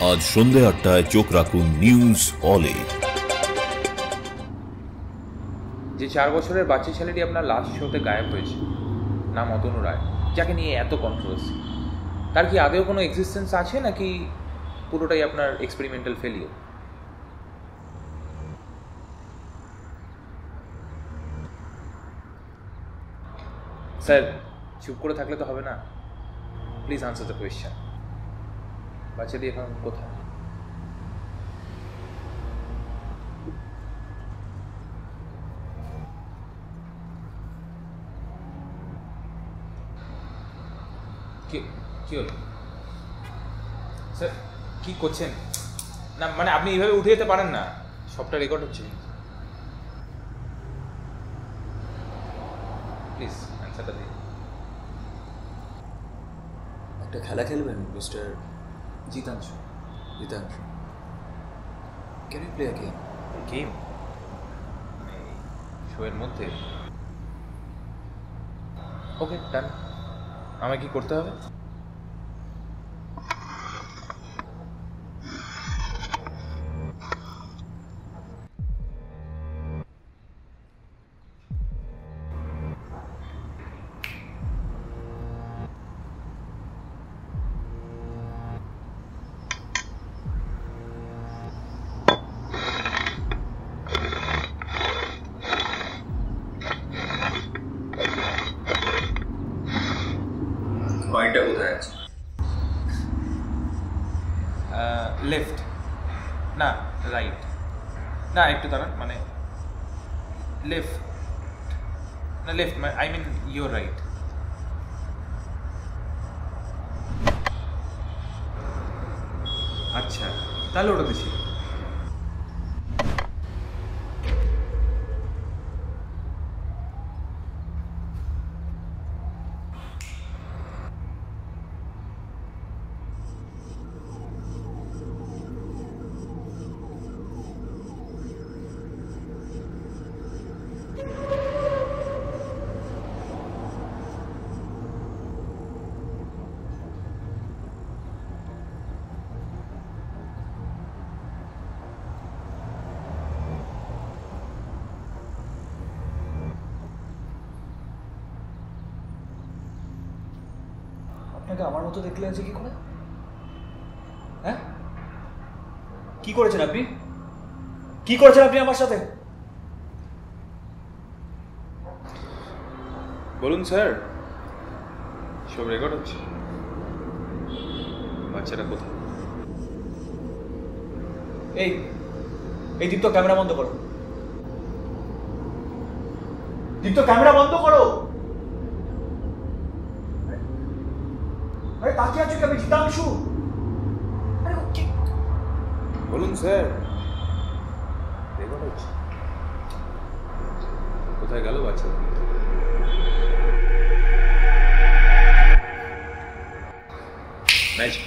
আজ সন্ধ্যে ৮টায় চোখ রাখুন নিউজ অলে। যে 4 বছরের বাচ্চা ছেলেটি আপনার লাস্ট শোতে গায়েব হয়েছে, নাম অতনু রায়, যাকে নিয়ে এত কন্ট্রোভার্সি, তার কি আদেও কোনো এক্সিস্টেন্স আছে নাকি পুরোটাই আপনার এক্সপেরিমেন্টাল ফেলিওর? স্যার, চুপ করে থাকলে তো হবে না, প্লিজ আনসার দ্য কোয়েশ্চেন। বাচ্চাটি এখন কোথায়? কি হলো স্যার? কি করছেন? না মানে আপনি এইভাবে উঠে যেতে পারেন না, সবটা রেকর্ড হচ্ছে। প্লিজ অ্যান্সারটা দিন। একটা খেলা খেলবেন mister Jitangshu? Can you play a game? Game শোয়ের মধ্যে? ওকে ডান। আমায় কি করতে হবে? পয়েন্টটা কোথায় আছে? লেফট না রাইট? না একটু দাঁড়ান, মানে লেফট না left, I mean your right. আচ্ছা তাহলে ওটাতে ছিল। আপনাকে আমার মতো দেখলে আছে কি করে? হ্যাঁ, কি করেছেন আপনি? কি করেছেন আপনি আমার সাথে? বলুন স্যার, সব রেকর্ড হচ্ছে। বাচ্চাটা কোথায়? এই দীপ্ত, ক্যামেরা বন্ধ করো। দীপ্ত, ক্যামেরা বন্ধ করো। আরে তাকিয়ে আছো কি? আমি জিতাংশু। আরে কি বলুন স্যার, রেকর্ড হচ্ছে। কোথায় গেল বাচ্চা? ম্যাজিক।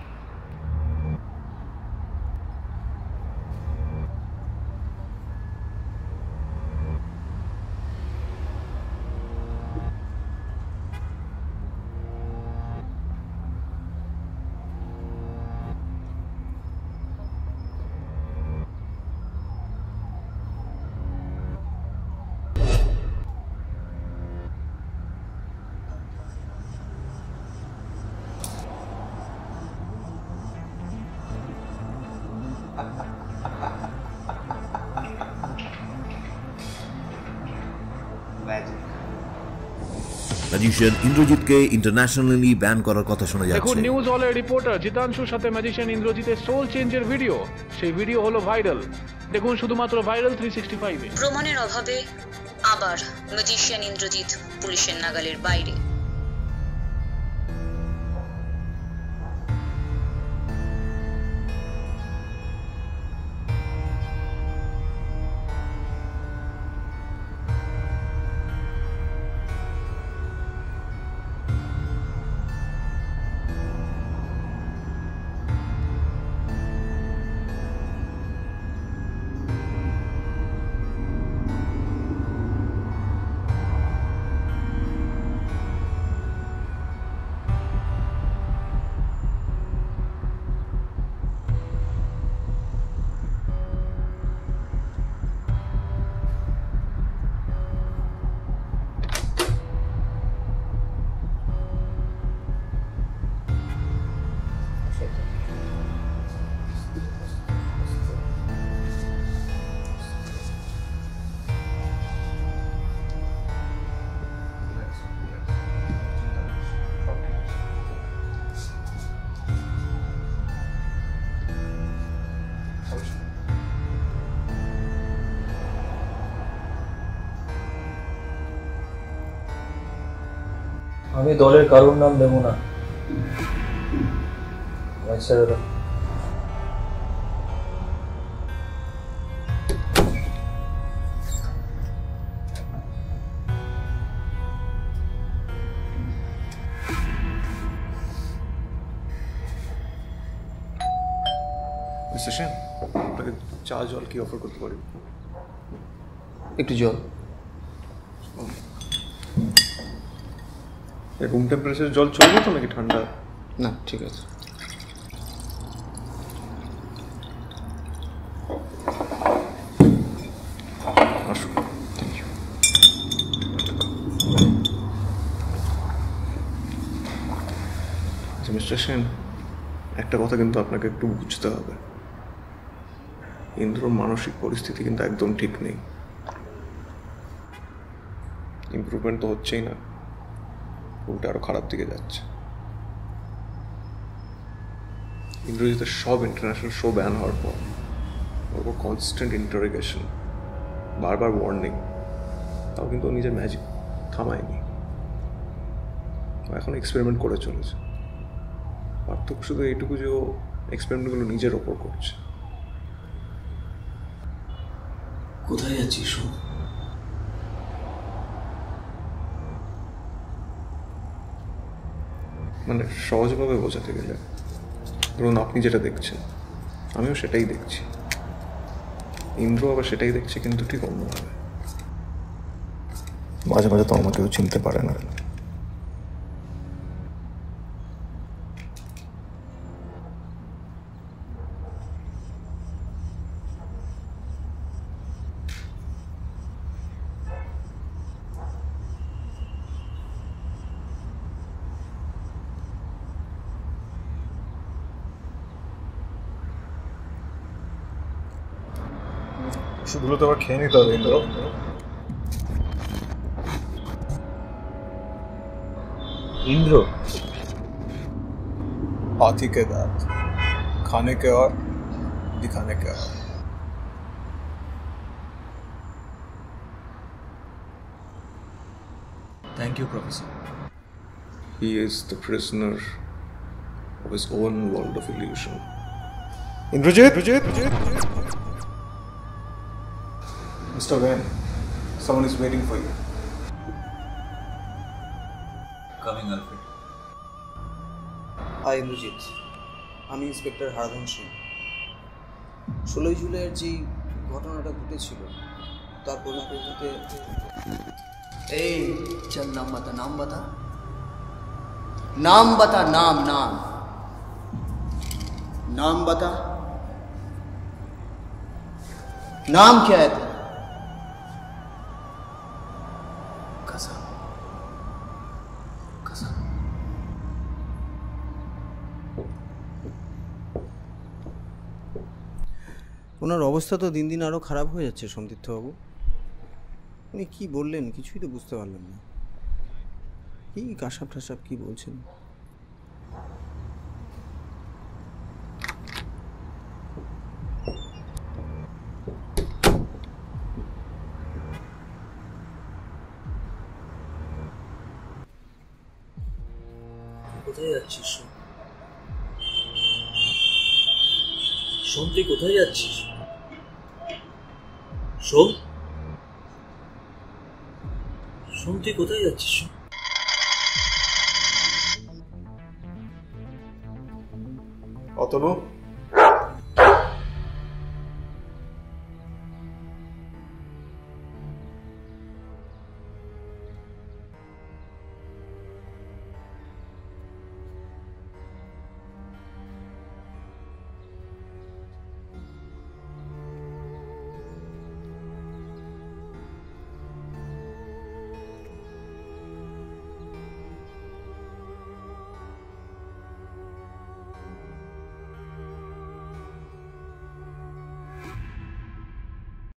ম্যাজিশিয়ান ইন্দ্রজিৎকে ইন্টারন্যাশনালি ব্যান করার কথা শোনা যাচ্ছে। দেখুন নিউজ অলের রিপোর্টার জিতাংশুর সাথে ম্যাজিশিয়ান ইন্দ্রজিতের সোল চেঞ্জের ভিডিও। সেই ভিডিও হলো ভাইরাল। দেখুন শুধুমাত্র ভাইরাল 365-এ। প্রমাণের অভাবে আবার ম্যাজিশিয়ান ইন্দ্রজিৎ পুলিশের নাগালের বাইরে। আমি দলের কারোর নাম দেব না, ছেড়ে দাও। সেশন আপনাকে চা জল কি অফার করতে পারি? একটু জল। রুম টেম্পারেচার জল চলবে তো নাকি ঠান্ডা? না ঠিক আছে। আসুন। আচ্ছা মিস্টার সেন, একটা কথা কিন্তু আপনাকে একটু বুঝতে হবে, ইন্দ্রর মানসিক পরিস্থিতি কিন্তু একদম ঠিক নেই। ইমপ্রুভমেন্ট তো হচ্ছেই না, উল্টা আরো খারাপ দিকে যাচ্ছে। ইন্দ্রজিতের সব ইন্টারন্যাশনাল শো ব্যান হওয়ার পর ওর উপর কনস্ট্যান্ট ইন্টারোগেশন, বারবার ওয়ার্নিং, তাও কিন্তু ও নিজের ম্যাজিক থামায়নি। ও এখন এক্সপেরিমেন্ট করে চলেছে। পার্থক্য শুধু এইটুকু যে ও এক্সপেরিমেন্টগুলো নিজের ওপর করছে। কোথায় যাচ্ছিস? মানে সহজভাবে বোঝাতে গেলে, ধরুন আপনি যেটা দেখছেন আমিও সেটাই দেখছি, ইন্দ্র আবার সেটাই দেখছে, কিন্তু ঠিক অন্যভাবে। মাঝে মাঝে তো আমাকেও চিনতে পারে না। ওষুধগুলো তো আবার খেয়ে নিতে হবে ইন্দ্র। इंद्र हाथी के दांत, खाने के और दिखाने के और। Thank you professor. He is the prisoner of his own world of illusion. Indrajit! Mr. Gyan, someone is waiting for you. Coming, Alfred. Hi Indrajit, আমি ইন্সপেক্টর হারাধন সিং। 16 জুলাইয়ের যে ঘটনাটা ঘটেছিল তার পরিপ্রেক্ষিতে এই চল নাম বতা নাম বতা नाम बता, नाम नाम नाम बता, नाम क्या है तेरा? कसम कसम। ওনার অবস্থা তো দিন দিন আরো খারাপ হয়ে যাচ্ছে সমতীর্থবাবু। উনি কি বললেন কিছুই তো বুঝতে পারলাম না। কি কাসাব ঠাসাব কি বলছেন? কোথায় যাচ্ছিস সোম? তুই কোথায় যাচ্ছিস সোম? সোম তুই কোথায় যাচ্ছিস? অতনু